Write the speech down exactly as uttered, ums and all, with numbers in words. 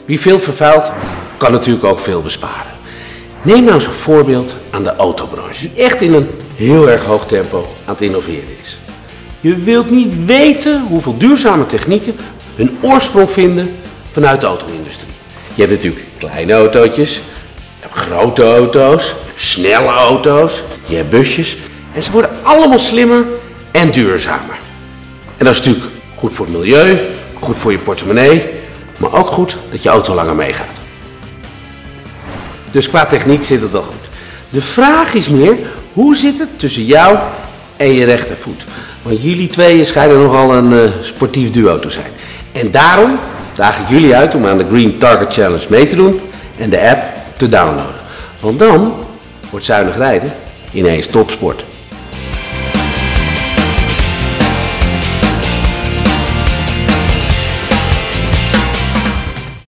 Wie veel vervuilt, kan natuurlijk ook veel besparen. Neem nou eens een voorbeeld aan de autobranche, die echt in een heel erg hoog tempo aan het innoveren is. Je wilt niet weten hoeveel duurzame technieken hun oorsprong vinden vanuit de auto-industrie. Je hebt natuurlijk kleine autootjes, je hebt grote auto's, je hebt snelle auto's, je hebt busjes. En ze worden allemaal slimmer en duurzamer. En dat is natuurlijk goed voor het milieu, goed voor je portemonnee, maar ook goed dat je auto langer meegaat. Dus qua techniek zit het wel goed. De vraag is meer, hoe zit het tussen jou en je rechtervoet? Want jullie tweeën schijnen nogal een uh, sportief duo te zijn. En daarom daag ik jullie uit om aan de Green Target Challenge mee te doen en de app te downloaden. Want dan wordt zuinig rijden ineens topsport.